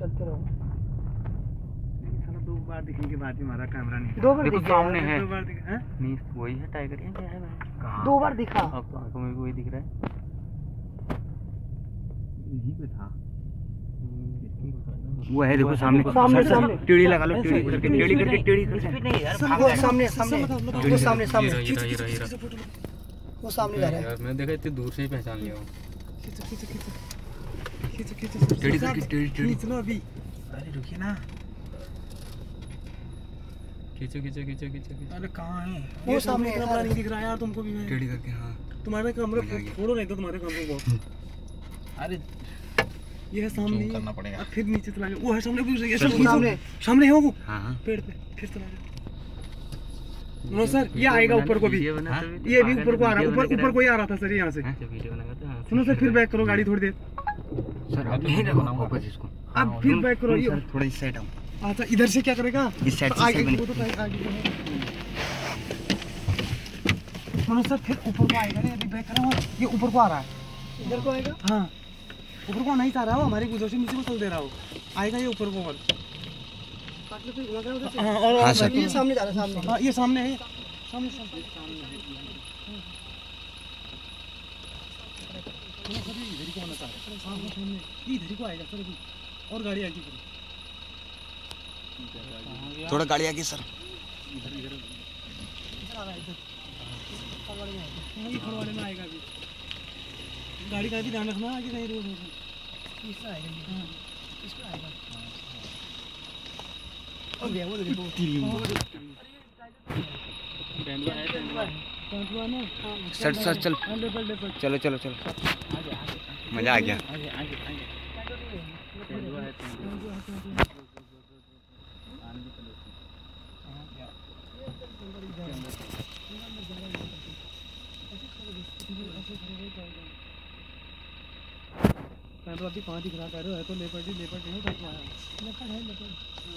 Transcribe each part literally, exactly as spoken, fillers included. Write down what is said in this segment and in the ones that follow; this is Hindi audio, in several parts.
चलते रहो। दो बार दिखने के बाद भी हमारा कैमरा नहीं दो बार देखो दिखा सामने है। दो बार दिखा नहीं वही है टाइगर या क्या है भाई? दो बार दिखा। अब तो आंखों में भी वही दिख रहा है। यहीं पे था वो है देखो सामने सामने सामने टेढ़ी लगा लो, टेढ़ी करके टेढ़ी करके टेढ़ी करके नहीं यार, वो सामने सामने वो सामने सामने वो सामने जा रहा है। यार मैं देखा इतनी दूर से ही पहचान लिया हूं। टेढ़ी करके टेढ़ी टेढ़ी चलो अभी। अरे रुकिए ना, खींचो खींचो खींचो खींचो खींचो। अरे कहाँ है वो सामने कैमरा नहीं दिख रहा यार तुमको भी। मैं टेढ़ी करके हाँ तुम्हारे कैमरे फोटो नहीं तो तुम्हारे कैमरे बहुत। अरे ये है सामने करना पड़ेगा। अब फिर नीचे चला गया। वो है सामने, ये सामने सामने है वो हाँ पेड़ पे। फिर चला गया। नो सर, ये आएगा ऊपर को भी। ये भी ऊपर को आ रहा है। ऊपर ऊपर को ही आ रहा था सर यहाँ से। सुनो सर, फिर बैक करो गाड़ी थोड़ी देर। सर अब नहीं रखना फोकस इसको। अब फिर बैक करो। ये थोड़ा इस साइड आओ। अच्छा इधर से क्या करेगा? इस साइड से आगे बने। वो तो आगे। सुनो सर, फिर ऊपर को आएगा। अभी बैक करो। ये ऊपर को आ रहा है। इधर को आएगा। हाँ ऊपर को नहीं चाह रहा हो, हमारी गुजर से नीचे को चल दे रहा हो। आएगा ये ऊपर को। और हाँ और हाँ सर, ये सामने जा रहा है। सामने हाँ ये सामने है। सामने सामने इधर ही को आना चाह रहा है। सामने सामने इधर ही को आएगा सर अभी। और गाड़ी आएगी फिर। थोड़ा गाड़ी आगे सर। इधर इधर इधर आ रहा है। इधर खड़वाड़े में आएगा अभी। गाड़ी का भी ध्यान रखना आगे कहीं रोड हो। इससे आएगा। हाँ इस पे आएगा। और गया वो देखो। सर सर चल चलो चलो चलो मजा आ गया। तो अभी कहाँ दिख रहा कह रहे हो? तो लेपर्ड ही लेपर्ड नहीं है। लेपर्ड है लेपर्ड।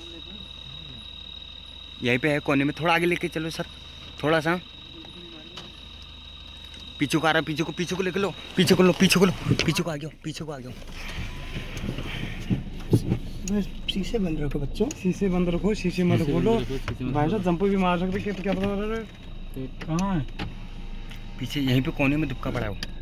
यहीं पे है कोने में। थोड़ा आगे लेके चलो सर, थोड़ा सा पीछे को आ रहा है। पीछे को पीछे को लेके लो, पीछे को लो, पीछे को लो, पीछे को आ गया, पीछे को आ गया। शीशे बंद रखो बच्चों, शीशे बंद रखो, शीशे मत खोलो। भाई साहब जंप भी मार सकते क्या पता। कहाँ है? पीछे यहीं पे कोने में दुक्का पड़ा है वो।